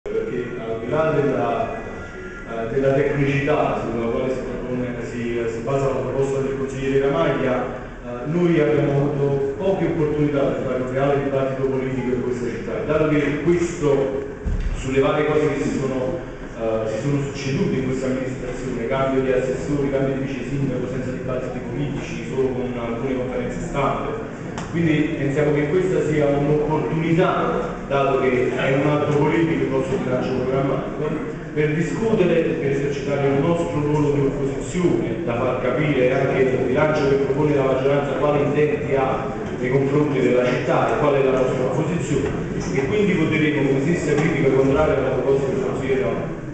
perché al di là della tecnicità sulla quale si basa la proposta del consigliere Ramaglia, noi abbiamo avuto poche opportunità per fare un reale dibattito politico in questa città, dato che questo, sulle varie cose che si sono succedute in questa amministrazione, cambio di assessori, cambio di vice sindaco senza dibattiti politici, solo con alcune conferenze stampe. Quindi pensiamo che questa sia un'opportunità, dato che è un atto politico il nostro bilancio programmatico, per discutere, per esercitare il nostro ruolo di opposizione, da far capire anche il bilancio che propone la maggioranza quali intenti ha nei confronti della città e qual è la nostra posizione, e quindi voteremo con stessa critica contraria alla proposta del consigliere